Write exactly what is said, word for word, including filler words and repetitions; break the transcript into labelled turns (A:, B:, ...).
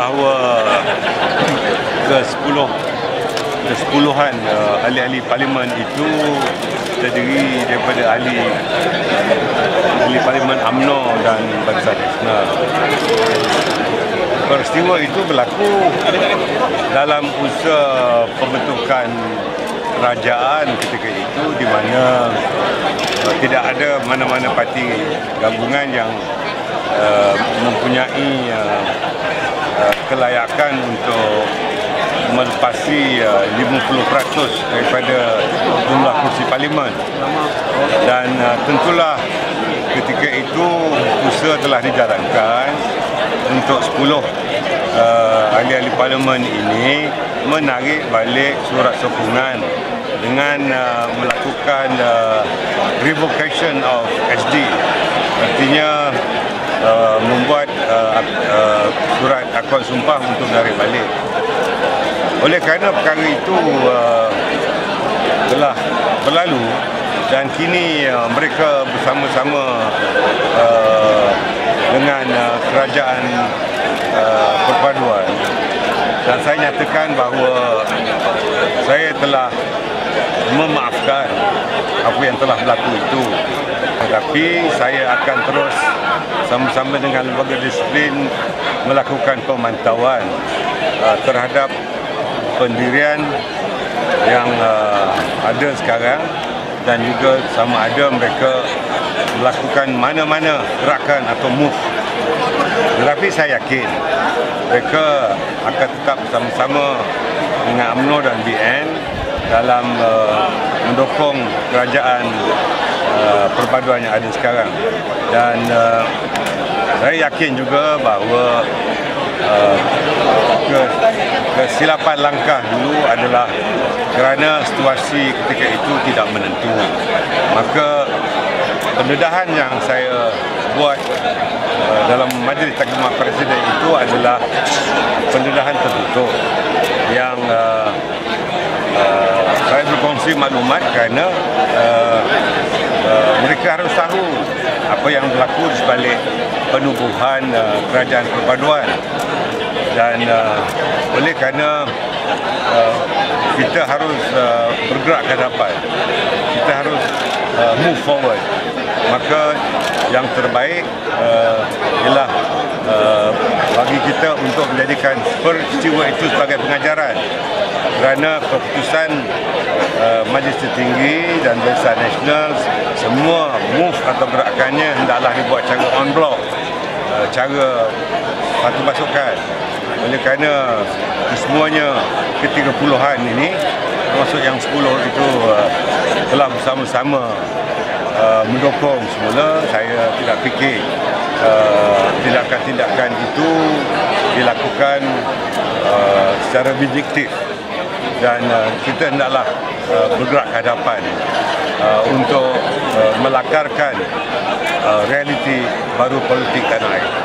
A: bahawa ke-sepuluh kesepuluhan uh, ahli-ahli parlimen itu terdiri daripada ahli ahli parlimen U M N O dan Barisan Nasional. Peristiwa itu berlaku dalam usaha pembentukan kerajaan ketika itu, di mana uh, tidak ada mana-mana parti gabungan yang uh, mempunyai uh, uh, kelayakan untuk melepasi uh, lima puluh peratus daripada jumlah kursi parlimen. Dan uh, tentulah ketika itu usaha telah dijalankan untuk sepuluh uh, ahli-ahli parlimen ini menarik balik surat sokongan dengan uh, melakukan uh, revocation of S D, artinya uh, membuat uh, uh, surat akad sumpah untuk menarik balik. Oleh kerana perkara itu uh, telah berlalu dan kini uh, mereka bersama-sama uh, dengan uh, kerajaan uh, perpaduan, dan saya nyatakan bahawa saya telah memaafkan apa yang telah berlaku itu, tetapi saya akan terus sama-sama dengan lembaga disiplin melakukan pemantauan uh, terhadap pendirian yang uh, ada sekarang, dan juga sama ada mereka melakukan mana-mana gerakan atau move. Tetapi saya yakin mereka akan tetap bersama-sama dengan U M N O dan B N dalam uh, mendukung kerajaan uh, perpaduan yang ada sekarang. Dan uh, saya yakin juga bahawa uh, kesilapan langkah dulu adalah kerana situasi ketika itu tidak menentu. Maka pendedahan yang saya buat uh, dalam Majlis Taklimat Presiden itu adalah pendedahan tertutup yang uh, uh, saya berkongsi maklumat kerana uh, uh, mereka harus tahu apa yang berlaku di sebalik penubuhan uh, kerajaan perpaduan. Dan uh, oleh kerana uh, kita harus uh, bergerak ke hadapan, kita harus uh, move forward, maka yang terbaik uh, ialah uh, bagi kita untuk menjadikan peristiwa itu sebagai pengajaran, kerana keputusan uh, Majlis Tertinggi dan Barisan Nasional, semua move atau gerakannya hendaklah dibuat secara on block, uh, cara satu pasukan. Oleh kerana semuanya ke tiga puluhan ini, termasuk yang sepuluh itu uh, telah bersama-sama uh, mendukung semula, saya tidak fikir uh, tindakan-tindakan itu dilakukan uh, secara vindiktif, dan uh, kita hendaklah uh, bergerak ke hadapan uh, untuk uh, melakarkan uh, realiti baru politik tanah air.